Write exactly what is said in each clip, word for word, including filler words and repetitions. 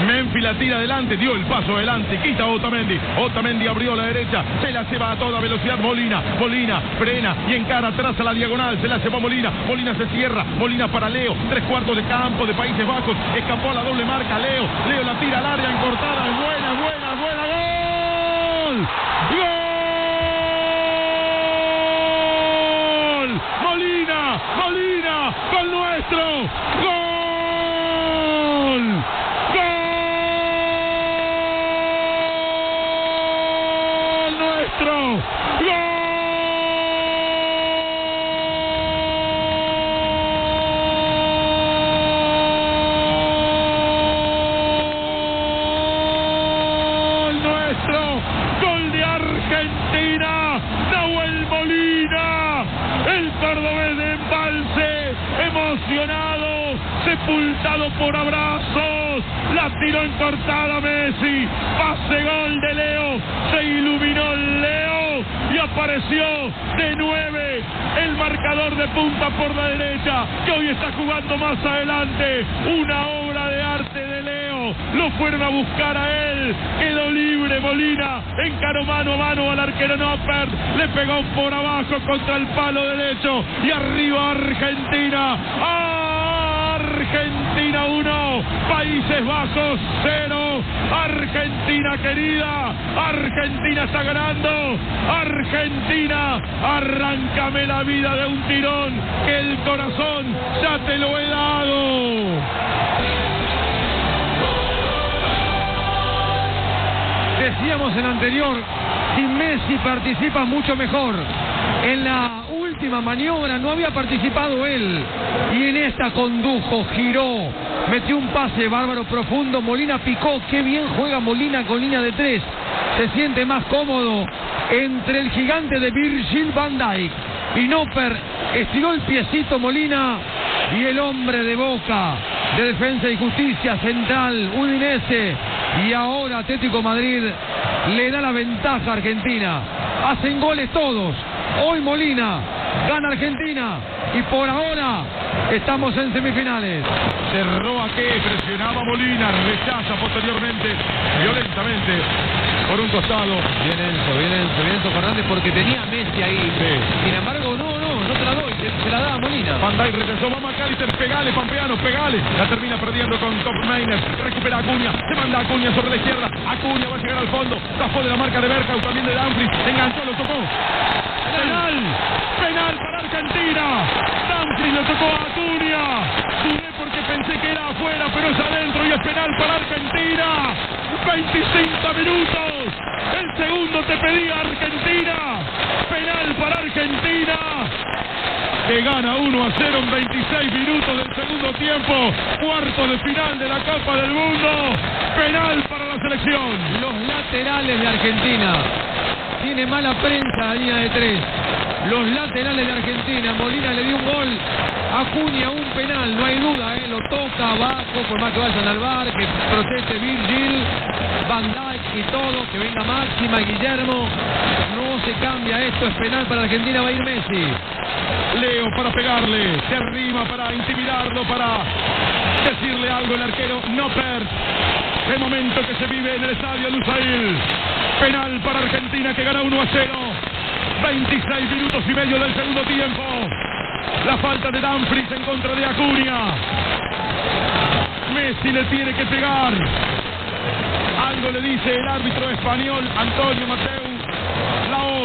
Memphis la tira adelante, dio el paso adelante, quita Otamendi. Otamendi abrió la derecha, se la lleva a toda velocidad Molina. Molina frena y encara atrás a la diagonal, se la lleva Molina. Molina se cierra, Molina para Leo, tres cuartos de campo de Países Bajos, escapó a la doble marca Leo. Leo la tira al área en cortada, buena, buena, buena, gol. ¡Gol! Molina, Molina, gol nuestro, gol. ¡Gol! Nuestro, gol de Argentina, Nahuel Molina, el cordobés de Embalse, emocionado, sepultado por abrazos, la tiró en cortada Messi, pase gol de Leo, se iluminó Leo y apareció de nueve el marcador de punta por la derecha, que hoy está jugando más adelante, una obra de arte de Leo, lo fueron a buscar a él, quedó libre Molina, encaró mano a mano al arquero Noppert, le pegó por abajo contra el palo derecho y arriba Argentina. Argentina uno, Países Bajos cero, Argentina querida, Argentina está ganando, Argentina, arráncame la vida de un tirón, que el corazón ya te lo he dado. Decíamos en anterior, si Messi participa mucho mejor. En la última maniobra no había participado él y en esta condujo, giró, metió un pase bárbaro profundo, Molina picó, qué bien juega Molina con línea de tres, se siente más cómodo entre el gigante de Virgil van Dijk y Noppert, estiró el piecito Molina y el hombre de Boca, de Defensa y Justicia, central, Udinese y ahora Atlético Madrid le da la ventaja a Argentina, hacen goles todos. Hoy Molina, gana Argentina y por ahora estamos en semifinales. Cerró a que presionaba Molina, rechaza posteriormente, violentamente, por un costado. Bien Enzo, bien Enzo, bien Enzo Fernández porque tenía a Messi ahí. Sí. Sin embargo, no, no, no te la doy, se la da a Molina. Van Dijk regresó, va McAllister, pegale, Pampeano, pegale. La termina perdiendo con Kopmeiner, recupera Acuña, se manda Acuña sobre la izquierda. Acuña va a llegar al fondo, zafó de la marca de Bergkamp, también de Dumfries, enganchó, lo tocó. Penal, penal para Argentina. Dumfries lo tocó a Acuña. Dudé porque pensé que era afuera, pero es adentro y es penal para Argentina. veinticinco minutos. El segundo te pedía Argentina. Penal para Argentina, que gana uno a cero en veintiséis minutos del segundo tiempo. Cuarto de final de la Copa del Mundo. Penal para la selección. Los laterales de Argentina. Tiene mala prensa la línea de tres. Los laterales de Argentina. Molina le dio un gol. Acuña un penal, no hay duda, ¿eh? Lo toca abajo, por más que vayan al bar, que proteste Virgil, Van Dijk y todo, que venga Máxima y Guillermo. No se cambia esto, es penal para Argentina, va a ir Messi. Leo para pegarle, se arrima para intimidarlo, para decirle algo el arquero Noppert. El momento que se vive en el estadio Lusail. Penal para Argentina que gana uno a cero. veintiséis minutos y medio del segundo tiempo. La falta de Dumfries en contra de Acuña. Messi le tiene que pegar. Algo le dice el árbitro español Antonio Mateu Laos.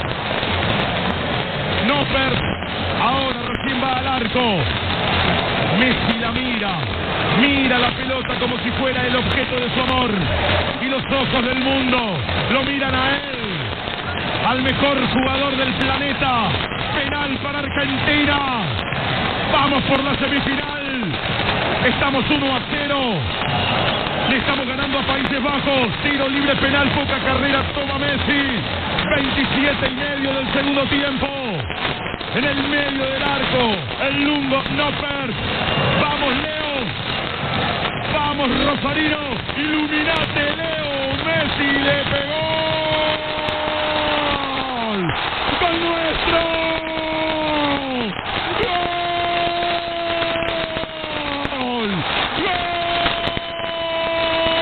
Noppert ahora recién va al arco. Messi la mira. Mira la pelota como si fuera el objeto de su amor. Y los ojos del mundo lo miran a él. Al mejor jugador del planeta. Penal para Argentina. Vamos por la semifinal. Estamos uno a cero. Le estamos ganando a Países Bajos. Tiro libre penal, poca carrera. Toma Messi. veintisiete y medio del segundo tiempo. En el medio del arco. El lungo Noppert. Vamos Leo. Vamos Rosarino. Iluminate Leo. Messi le pegó. ¡Gol nuestro! ¡Gol! ¡Gol!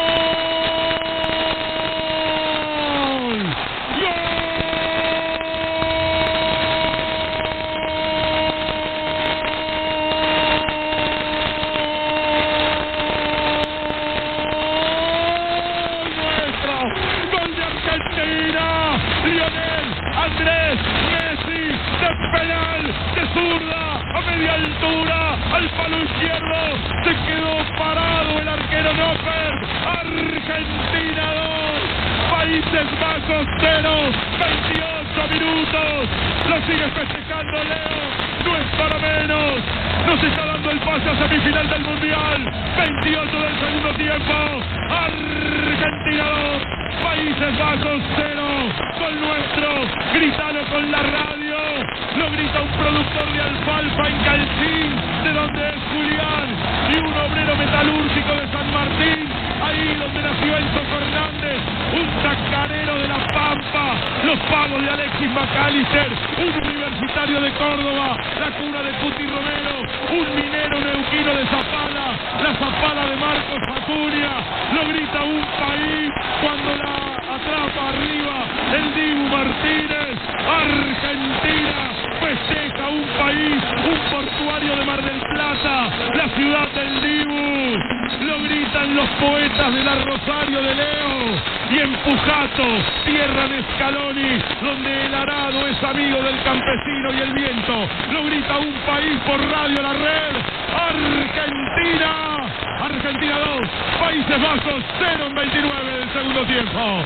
Países Bajos cero, veintiocho minutos. Lo sigue festejando Leo, no es para menos. Nos está dando el pase a semifinal del Mundial. veintiocho del segundo tiempo. Argentina dos, Países Bajos cero. Gol nuestro, grítalo con la radio. Lo grita un productor de alfalfa en Calcín, de donde es Julián, y un obrero metalúrgico de San Martín, ahí donde nació Enzo Fernández, un chacarero de La Pampa, los pagos de Alexis McAllister, un universitario de Córdoba, la cuna de Cuti Romero, un minero neuquino de Zapala, la Zapala de Marcos Acuña. Lo grita un país cuando la atrapa arriba el Dibu Martínez. Argentina festeja un país, un portuario de Mar del Plata, la ciudad del Dibu. Lo gritan los poetas de la Rosario de Leo y en Pujato, tierra de Scaloni, donde el arado es amigo del campesino y el viento. Lo grita un país por Radio La Red. Argentina, Argentina dos, Países Bajos cero en veintinueve del segundo tiempo.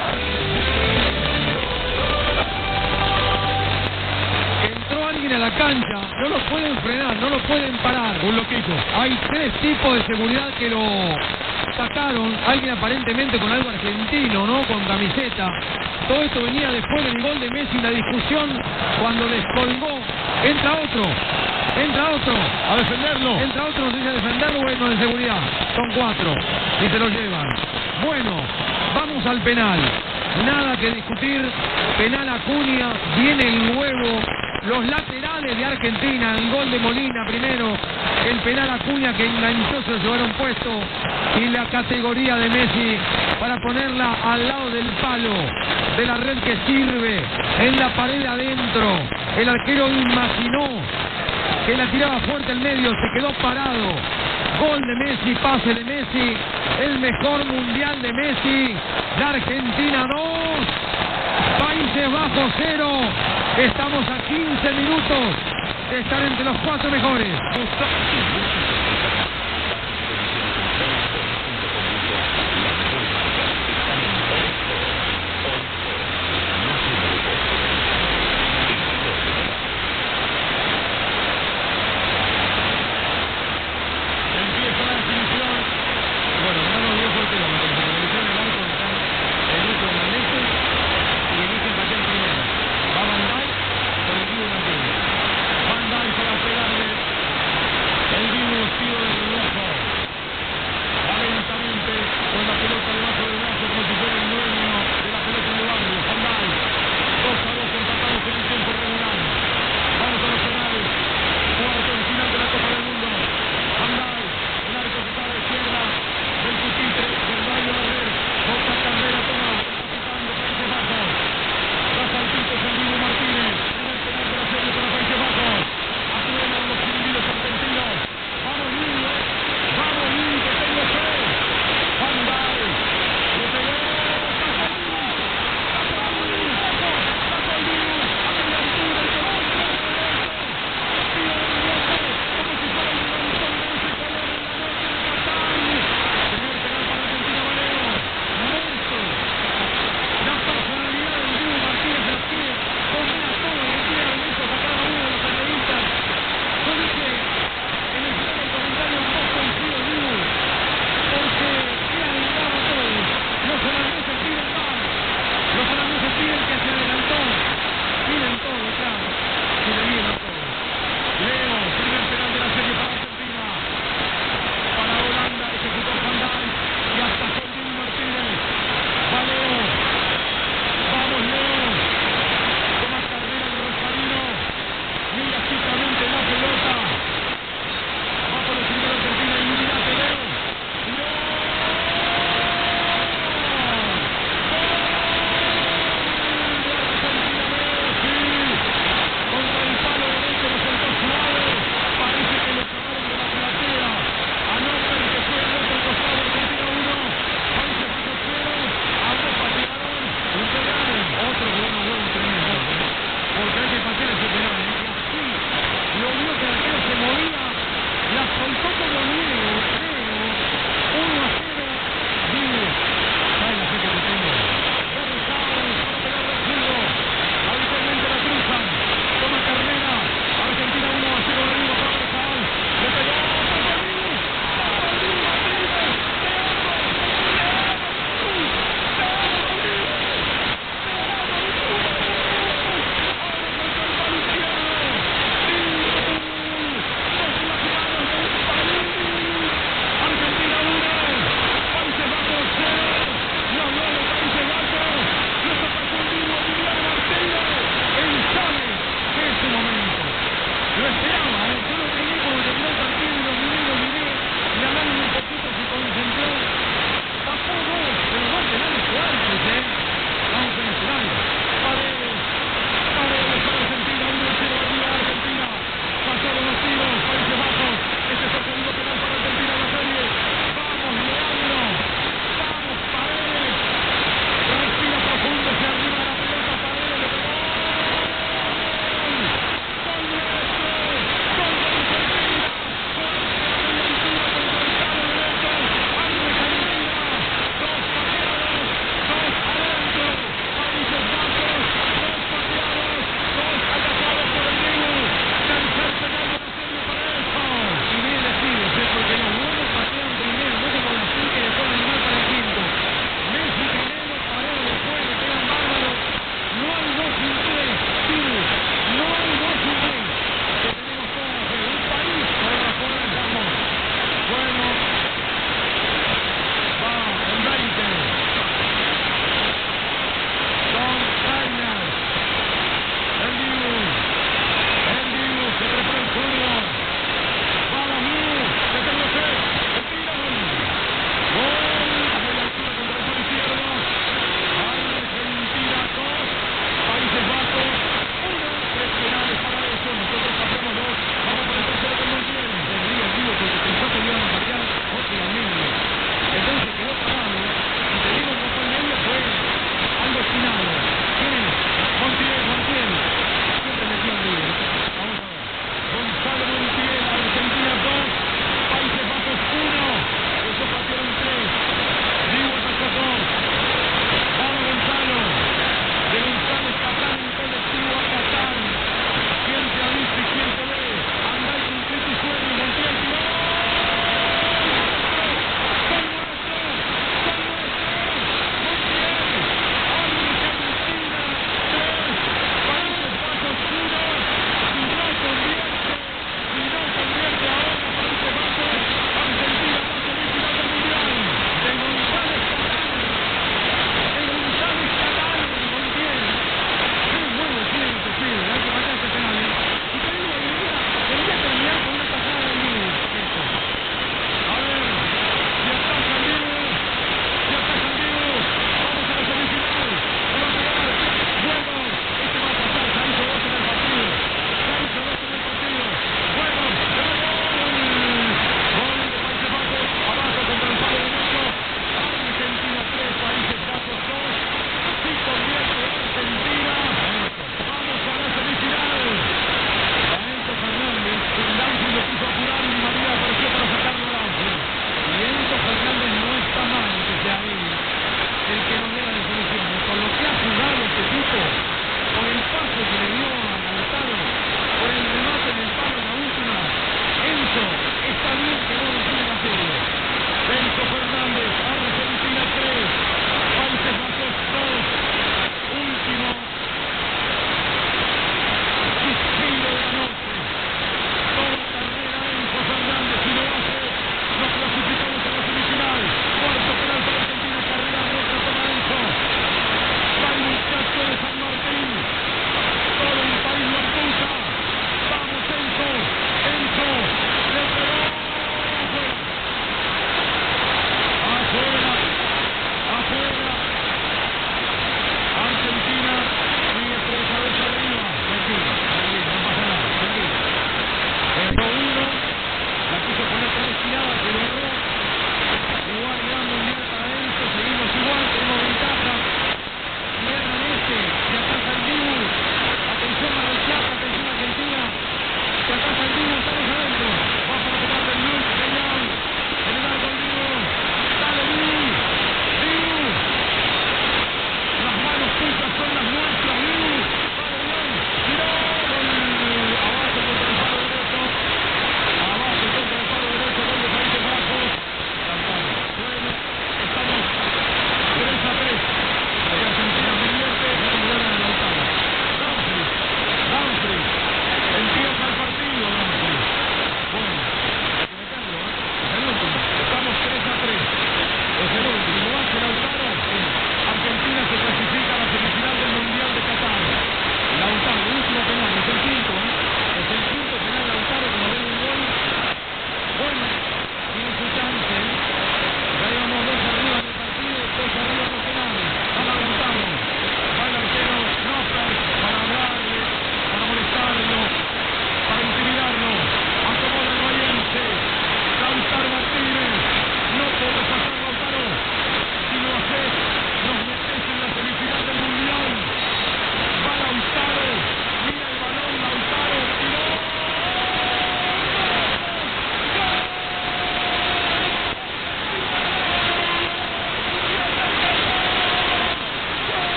Entró alguien a la cancha, no lo pueden frenar, no lo pueden parar. Un loquito. Hay tres tipos de seguridad que lo sacaron. Alguien aparentemente con algo argentino, ¿no? Con camiseta. Todo esto venía después del gol de Messi, la discusión cuando descolgó. Entra otro, entra otro. A defenderlo. Entra otro, no sé si a defenderlo o uno de seguridad. Son cuatro y se lo llevan. Bueno, vamos al penal. Nada que discutir. Penal Acuña, viene el huevo. Los laterales de Argentina, el gol de Molina primero, el penal Acuña que enganchó, se lo llevaron puesto, y la categoría de Messi para ponerla al lado del palo de la red que sirve, en la pared adentro. El arquero imaginó que la tiraba fuerte al medio, se quedó parado. Gol de Messi, pase de Messi, el mejor mundial de Messi. La Argentina dos, Países Bajos cero. Estamos a quince minutos de estar entre los cuatro mejores.